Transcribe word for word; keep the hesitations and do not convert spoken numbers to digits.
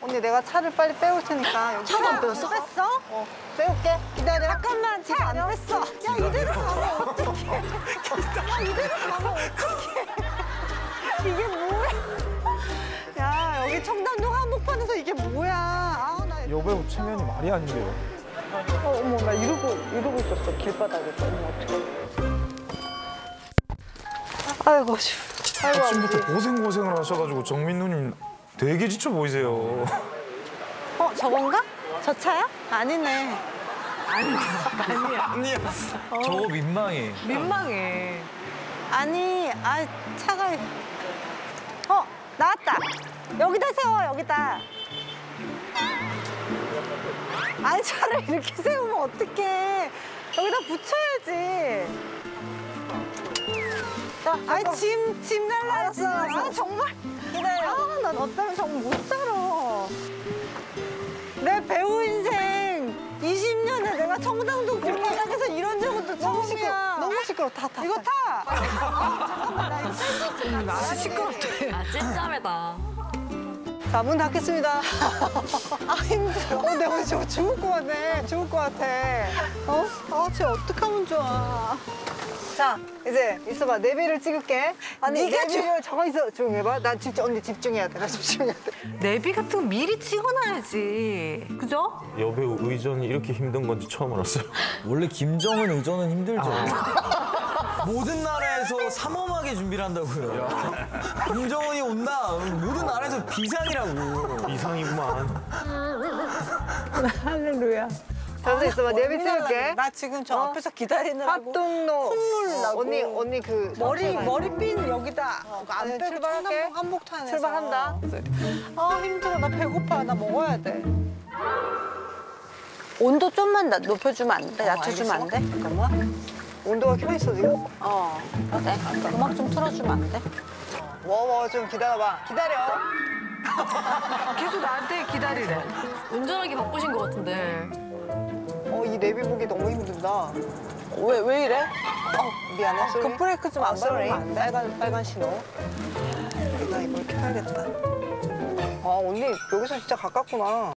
언니 내가 차를 빨리 빼올 테니까. 여기 차도 안 빼왔어? 뺐어? 어. 빼올게. 기다려. 잠깐만. 차 안 뺐어. 야 이대로 가면 어떡해. 야 이대로 가면 어떡해. 이게 뭐야. 야 여기 청담동 한복판에서 이게 뭐야. 아, 나... 여배우 체면이 말이 아닌데요. 어, 어머 나 이러고 이러고 있었어. 길바닥에서. 어머 어떡해. 아이고 아이고 아침부터 아버지. 고생고생을 하셔가지고 정민 누님 되게 지쳐 보이세요. 어 저건가? 저 차야? 아니네. 아니야. 어. 저거 민망해. 민망해. 아니, 아 차가 어 나왔다. 여기다 세워 여기다. 아니 차를 이렇게 세우면 어떡해. 여기다 붙여야지. 자, 아니 짐, 짐 날라왔어. 아 정말. 기다려. 아, 난 너 때문에 정말 못 살아. 내 배우 인생 이십 년에 내가 청담동 길바닥에서 이런 적은 처음이야. 너무 시끄러워. 타, 타. 이거 타. 아, 잠깐만, 나 이거 나 시끄럽대. 아, 찐짬이다. 자, 문 닫겠습니다. 아, 힘들어. 어, 내가 저거 죽을 것 같네. 죽을 것 같아. 어? 아, 쟤 어떡하면 좋아. 자, 이제 있어봐. 내비를 찍을게. 아니, 네가 내비를 저거 있어. 조용해봐. 난 집중, 언니 집중해야 돼. 나 집중해야 돼. 내비 같은 거 미리 찍어놔야지. 그죠? 여배우 의전이 이렇게 힘든 건지 처음 알았어요. 원래 김정은 의전은 힘들죠. 모든 나라에서 삼엄하게 준비를 한다고요. 김정은이 온다. 모든 나라에서 비상이라고. 이상이구만. 할렐루야. 자, 있어봐. 내비 찍을게. 나 지금 저 어? 앞에서 기다리느라고. 합동로. 콧물 나고. 언니, 언니 그. 머리, 머리핀 여기다. 안 안 빼고 빼고 출발할게. 청담동 한복판에서. 출발한다. 아, 힘들어. 나 배고파. 나 먹어야 돼. 온도 좀만 나- 높여주면 안 돼? 낮춰주면 안 돼? 잠깐만. 온도가 켜있어, 지금? 어. 네. 음악 좀 틀어주면 안 돼? 워워, 좀 기다려봐. 기다려. 계속 나한테 기다리래. 운전하기 바쁘신 것 같은데. 어, 이 내비 보기 너무 힘들다. 왜, 왜 이래? 어, 미안해. 쏘리. 급브레이크 좀 안 쏘리. 밟으면 안 돼? 빨간, 빨간 신호. 나 이걸 켜야겠다. 아, 언니, 여기서 진짜 가깝구나.